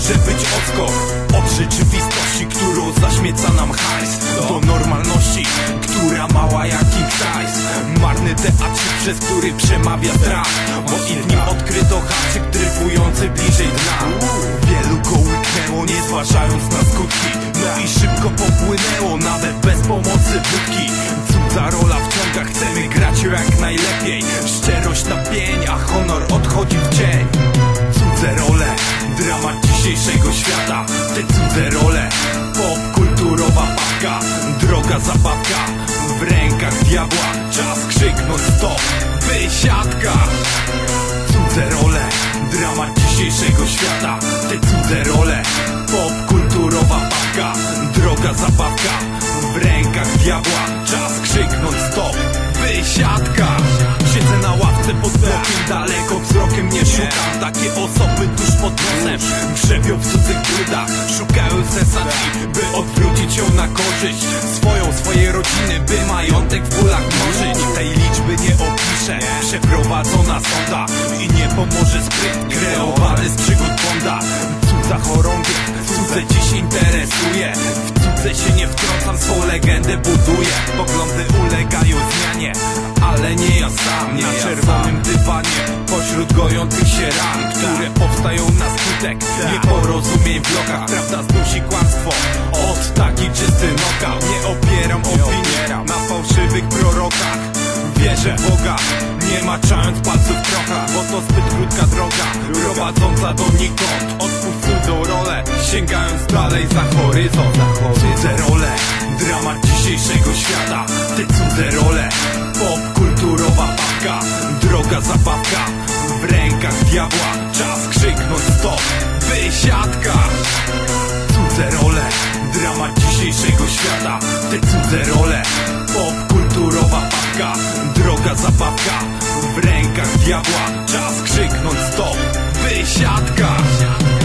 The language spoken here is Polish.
może być odskok od rzeczywistości, którą zaśmieca nam hajs, do normalności, która mała jak King Size. Marny teatrzyk, przez który przemawia strach, bo i w nim odkryto haczyk dryfujący bliżej dna. Wielu go łyknęło, nie zważając na skutki, no i szybko popłynęło, nawet bez pomocy wódki. Cudza rola wciąga, chcemy grać ją jak najlepiej. Szczerość na pień, a honor odchodzi w cień. Cudze role, dramat dzisiejszego świata. Te cudze role, popkulturowa papka, droga zabawka, w rękach diabła. Czas krzyknąć stop, wysiadka. Cudze role, dramat dzisiejszego świata. Te cudze role, popkulturowa papka, droga zabawka, w rękach diabła. Czas krzyknąć stop, wysiadka. Siedzę na ławce pod blokiem, daleko wzrokiem nie szukam. Takie osoby tuż pod nosem grzebią w cudzych brudach, szukają sensacji, by odwrócić ją na korzyść swoją, swojej rodziny, by majątek w bólach mnożyć. Tej liczby nie opiszę, przeprowadzona sonda i nie pomoże spryt kreowany z przygód Bonda. Cudza chorągiew, cudze dziś interesuje, w cudze się nie wtrącam, swą legendę buduję. Poglądy ulegają zmianie, ale nie ja sam. Na czerwonym dywanie, pośród gojących się ran, które powstają na skutek nieporozumień w blokach. Prawda zdusi kłamstwo, od taki czysty knockout. Nie opieram opinii na fałszywych prorokach. Wierzę w Boga, nie maczając palców w prochach, bo to zbyt krótka droga, prowadząca donikąd. Odpuść cudzą rolę, sięgając dalej za horyzont. Cudze role, dramat dzisiejszego świata. Te cudze role, popkulturowa papka, droga zabawka, w rękach diabła. Czas krzyknąć stop, wysiadka. Cudze role, dramat dzisiejszego świata. Te cudze role, popkulturowa papka, droga zabawka, w rękach diabła. Czas krzyknąć stop, wysiadka.